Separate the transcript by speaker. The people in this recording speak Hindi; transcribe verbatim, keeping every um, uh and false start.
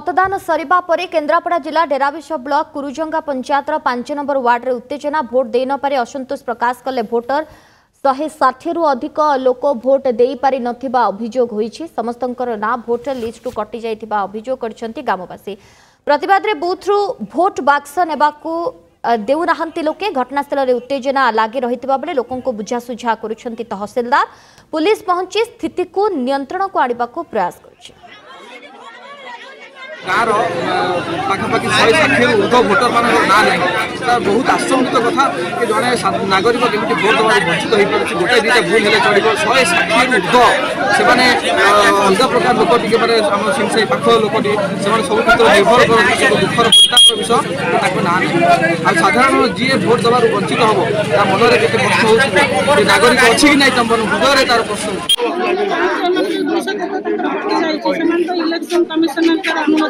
Speaker 1: मतदान सरिबा परे केन्द्रापड़ा जिला डेराविश ब्लॉक कुरुजंगा पंचायतर पांच नंबर वार्ड रे उत्तेजना भोट दे न पारे असंतोष प्रकाश कले भोटर शहे षाठी रु अधिक लोक भोट दे पारि नथिबा अभियोग होईछि। समस्तंकर ना भोटर लिस्ट कटि जाइथिबा अभियोग करछन्ति ग्रामवासी। प्रतिवाद रे बूथ रु भोट बाक्स नेबाकू देउ नाहंती लोके। घटनास्थल रे उत्तेजना लागी रहितबा बेले लोकंको बुझासुझा करूछन्ति तहसीलदार। पुलिस पहुंची स्थिति को नियंत्रण को आनिबाकू प्रयास करछि।
Speaker 2: गाँव पाखापाखि शहे षाठी ऊर्ध भोटर मान ना ना बहुत आशंकित कथा कि जड़े नागरिक जमी भोट देवा वंचित हो पारे गोटे दुटा भूल है चलो शहे षाठी ऊर्ध से अलग प्रकार लोक टे मैंने आम सिंसाई पाख लोक से सब क्षेत्र निर्भर करते सब दुखर परितापर विषय ना ना साधारण जी भोट देवार वंचित हम ता मन में केते प्रश्न हो नागरिक अच्छी कि ना तुम हृदय तार प्रश्न
Speaker 3: इलेक्शन कमिशनर